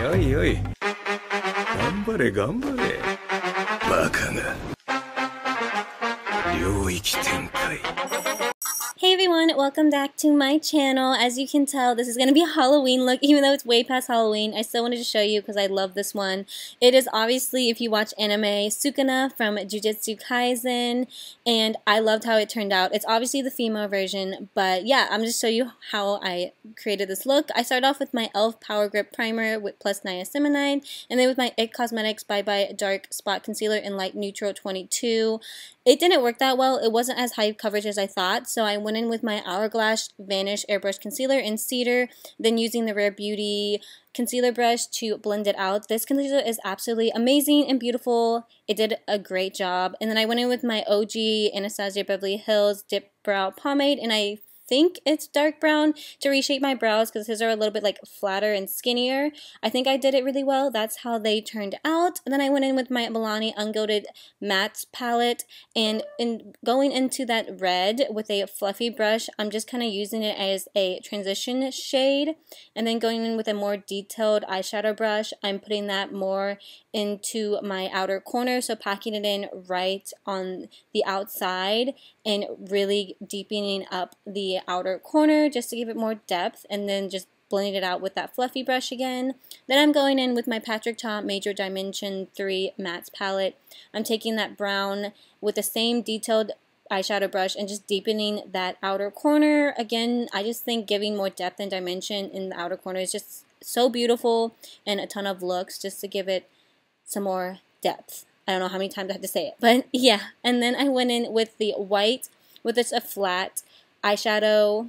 よいよい。頑張れ頑張れ。バカが。領域展開。 Hey everyone, welcome back to my channel. As you can tell, this is going to be a Halloween look. Even though it's way past Halloween, I still wanted to show you because I love this one. It is obviously, if you watch anime, Sukuna from Jujutsu Kaisen, and I loved how it turned out. It's obviously the female version, but yeah, I'm just show you how I created this look. I started off with my e.l.f. Power Grip Primer with plus Niacinamide, and then with my IT Cosmetics Bye Bye Dark Spot Concealer in Light Neutral 22. It didn't work that well. It wasn't as high coverage as I thought, so I went in with my Hourglass Vanish Airbrush Concealer in Cedar, then using the Rare Beauty concealer brush to blend it out. This concealer is absolutely amazing and beautiful. It did a great job. And then I went in with my OG Anastasia Beverly Hills Dip Brow Pomade, and I think it's dark brown to reshape my brows because his are a little bit like flatter and skinnier. I think I did it really well. That's how they turned out. And then I went in with my Milani Ungilded Matte palette, and in going into that red with a fluffy brush, I'm just kind of using it as a transition shade, and then going in with a more detailed eyeshadow brush, I'm putting that more into my outer corner, so packing it in right on the outside and really deepening up the outer corner just to give it more depth, and then just blending it out with that fluffy brush again. Then I'm going in with my Patrick Ta Major Dimension 3 Matte palette. I'm taking that brown with the same detailed eyeshadow brush and just deepening that outer corner. Again, I just think giving more depth and dimension in the outer corner is just so beautiful, and a ton of looks just to give it some more depth. I don't know how many times I have to say it, but yeah. And then I went in with the white with just a flat eyeshadow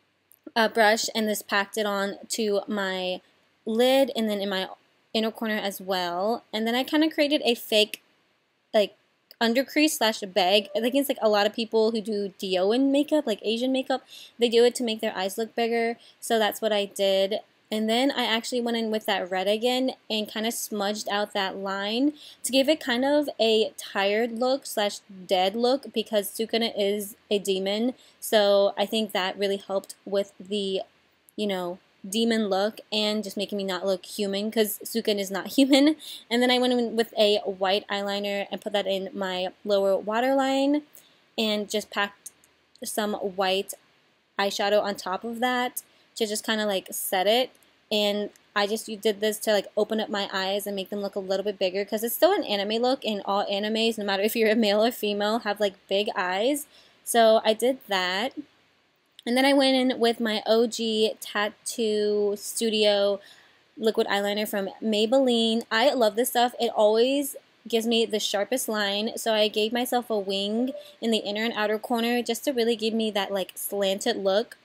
brush, and this packed it on to my lid and then in my inner corner as well. And then I kind of created a fake like under crease slash bag. I think it's like a lot of people who do Dioan makeup, like Asian makeup, they do it to make their eyes look bigger. So that's what I did. And then I actually went in with that red again and kind of smudged out that line to give it kind of a tired look slash dead look, because Sukuna is a demon. So I think that really helped with the, you know, demon look and just making me not look human, because Sukuna is not human. And then I went in with a white eyeliner and put that in my lower waterline and just packed some white eyeshadow on top of that to just kind of like set it. And I just did this to like open up my eyes and make them look a little bit bigger, because it's still an anime look, and all animes, no matter if you're a male or female, have like big eyes. So I did that. And then I went in with my OG Tattoo Studio liquid eyeliner from Maybelline. I love this stuff. It always gives me the sharpest line, so I gave myself a wing in the inner and outer corner just to really give me that like slanted look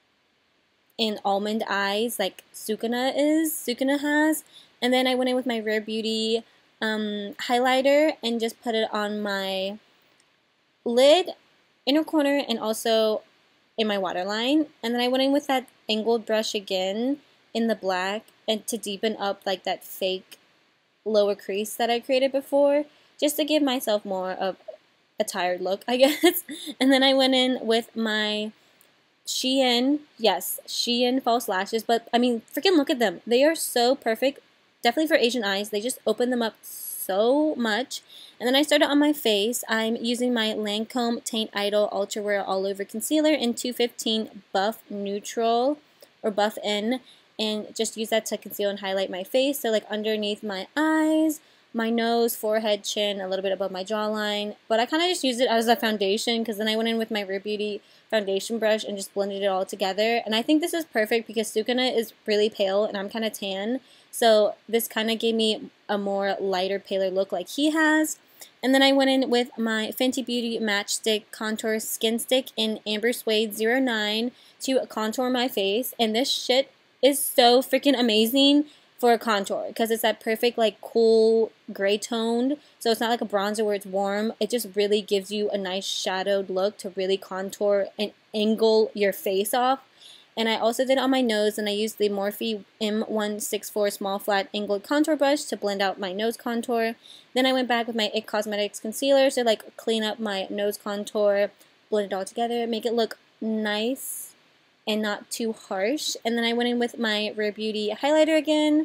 in almond eyes like Sukuna has. And then I went in with my Rare Beauty highlighter and just put it on my lid, inner corner, and also in my waterline. And then I went in with that angled brush again in the black and to deepen up like that fake lower crease that I created before, just to give myself more of a tired look, I guess. And then I went in with my Shein, yes, Shein false lashes, but I mean, freaking look at them. They are so perfect, definitely for Asian eyes. They just open them up so much. And then I started on my face. I'm using my Lancome Taint Idol Ultra Wear All Over Concealer in 215 Buff Neutral, or Buff N, and just use that to conceal and highlight my face. So like underneath my eyes, my nose, forehead, chin, a little bit above my jawline. But I kind of just used it as a foundation, because then I went in with my Rare Beauty foundation brush and just blended it all together. And I think this is perfect because Sukuna is really pale and I'm kind of tan. So this kind of gave me a more lighter, paler look like he has. And then I went in with my Fenty Beauty Matchstick Contour Skin Stick in Amber Suede 09 to contour my face. And this shit is so freaking amazing for a contour, because it's that perfect like cool gray toned, so it's not like a bronzer where it's warm. It just really gives you a nice shadowed look to really contour and angle your face off. And I also did it on my nose, and I used the Morphe M164 small flat angled contour brush to blend out my nose contour. Then I went back with my IT Cosmetics concealer to like clean up my nose contour, blend it all together, make it look nice and not too harsh. And then I went in with my Rare Beauty highlighter again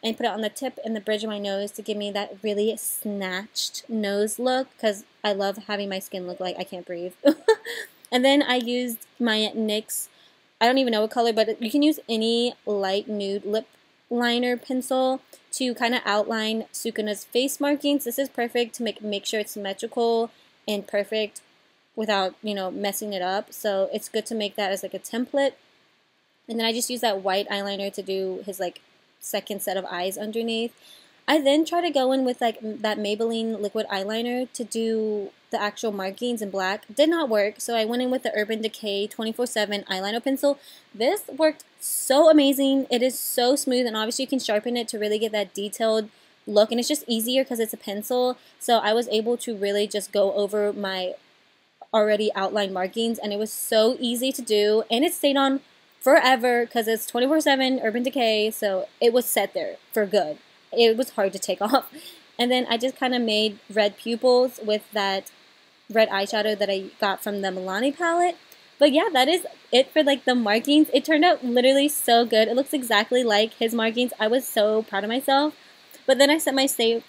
and put it on the tip and the bridge of my nose to give me that really snatched nose look, because I love having my skin look like I can't breathe. And then I used my NYX, I don't even know what color, but you can use any light nude lip liner pencil to kind of outline Sukuna's face markings. This is perfect to make sure it's symmetrical and perfect without, you know, messing it up. So it's good to make that as like a template. And then I just use that white eyeliner to do his like second set of eyes underneath. I then try to go in with like that Maybelline liquid eyeliner to do the actual markings in black. Did not work, so I went in with the Urban Decay 24/7 eyeliner pencil. This worked so amazing. It is so smooth, and obviously you can sharpen it to really get that detailed look, and it's just easier because it's a pencil. So I was able to really just go over my already outlined markings, and it was so easy to do, and it stayed on forever because it's 24/7 Urban Decay, so it was set there for good. It was hard to take off. And then I just kind of made red pupils with that red eyeshadow that I got from the Milani palette. But yeah, that is it for like the markings. It turned out literally so good. It looks exactly like his markings. I was so proud of myself. But then I set my face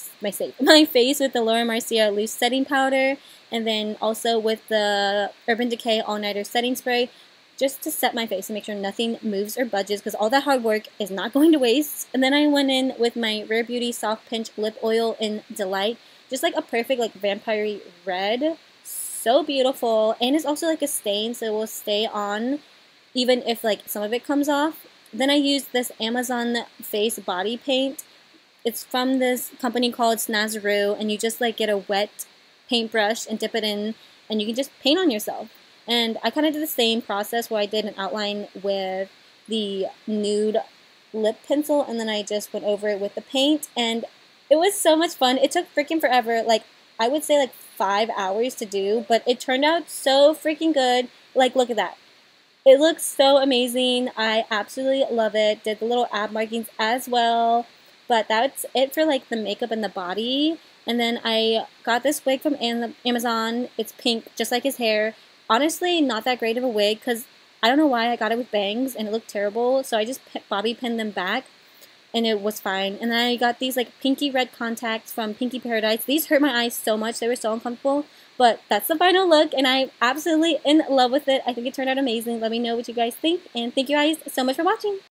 with the Laura Mercier loose setting powder, and then also with the Urban Decay All Nighter setting spray, just to set my face and make sure nothing moves or budges, because all that hard work is not going to waste. And then I went in with my Rare Beauty Soft Pinch Lip Oil in Delight, just like a perfect like vampire red. So beautiful, and it's also like a stain, so it will stay on even if like some of it comes off. Then I used this Amazon face body paint. It's from this company called Snazaroo, and you just like get a wet paintbrush and dip it in, and you can just paint on yourself. And I kind of did the same process where I did an outline with the nude lip pencil, and then I just went over it with the paint, and it was so much fun. It took freaking forever, like I would say like 5 hours to do, but it turned out so freaking good. Like, look at that. It looks so amazing. I absolutely love it. Did the little ab markings as well, but that's it for like the makeup and the body. And then I got this wig from Amazon. It's pink, just like his hair. Honestly, not that great of a wig, because I don't know why I got it with bangs and it looked terrible, so I just bobby pinned them back and it was fine. And then I got these like pinky red contacts from Pinky Paradise. These hurt my eyes so much, they were so uncomfortable, but that's the final look and I'm absolutely in love with it. I think it turned out amazing. Let me know what you guys think, and thank you guys so much for watching.